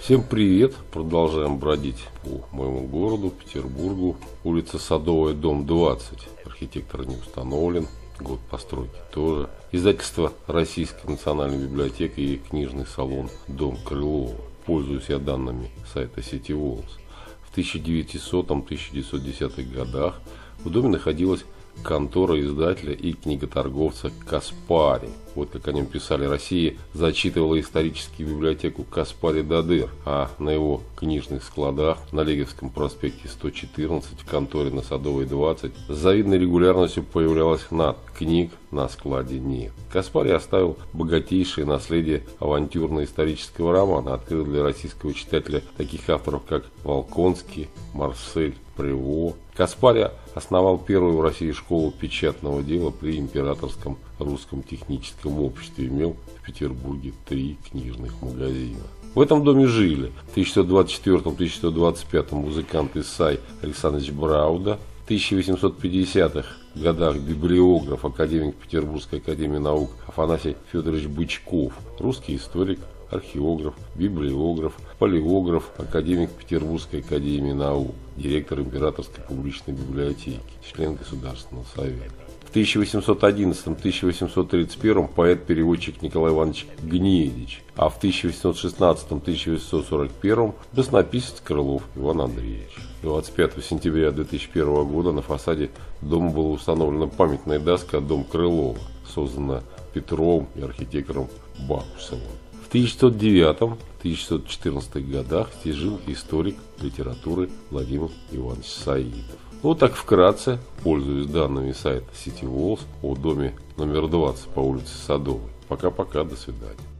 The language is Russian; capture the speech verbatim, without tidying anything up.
Всем привет! Продолжаем бродить по моему городу, Петербургу. Улица Садовая, дом двадцать. Архитектор не установлен, год постройки тоже. Издательство Российской национальной библиотеки и книжный салон Дом Крылова. Пользуюсь я данными сайта City Walls. В тысяча девятисотом — тысяча девятьсот десятых годах в доме находилась контора издателя и книготорговца Каспари. Вот как о нем писали: Россия зачитывала историческую библиотеку Каспари Дадер, а на его книжных складах на Леговском проспекте сто четырнадцать, в конторе на Садовой двадцать с завидной регулярностью появлялась надпись: книг на складе нет. Каспари оставил богатейшее наследие авантюрно-исторического романа, открыл для российского читателя таких авторов, как Волконский, Марсель, Прево. Каспари основал первую в России школу печатного дела при Императорском русском техническом обществе, имел в Петербурге три книжных магазина. В этом доме жили в тысяча девятьсот двадцать четвёртом — тысяча девятьсот двадцать пятом музыкант Исай Александрович Брауда, в тысяча восемьсот пятидесятых годах библиограф, академик Петербургской академии наук Афанасий Федорович Бычков, русский историк, археограф, библиограф, палеограф, академик Петербургской академии наук, директор Императорской публичной библиотеки, член Государственного совета. В тысяча восемьсот одиннадцатом — тысяча восемьсот тридцать первом поэт-переводчик Николай Иванович Гнедич, а в тысяча восемьсот шестнадцатом — тысяча восемьсот сорок первом баснописец Крылов Иван Андреевич. двадцать пятого сентября две тысячи первого года на фасаде дома была установлена памятная доска «Дом Крылова», созданная Петровым и архитектором Бакусовым. В тысяча девятьсот девятом — тысяча девятьсот четырнадцатых годах здесь жил историк литературы Владимир Иванович Саидов. Вот так вкратце, пользуясь данными сайта City Walls о доме номер двадцать по улице Садовой. Пока-пока, до свидания.